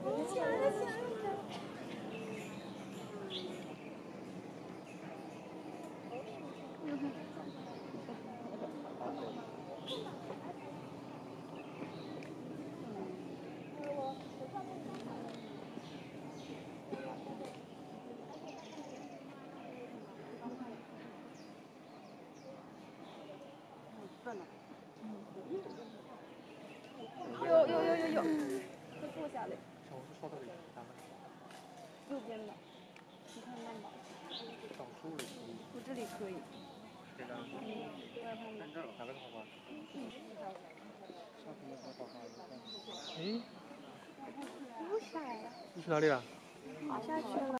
有，会坐下来。 小红书刷到哪个？ 右边的，你看到吗？ 小树里可以。 我这里可以。 这张。看这儿，哪个是花花？上次那个花花。哎。 不下来了。 你去哪里了？ 滑下去了。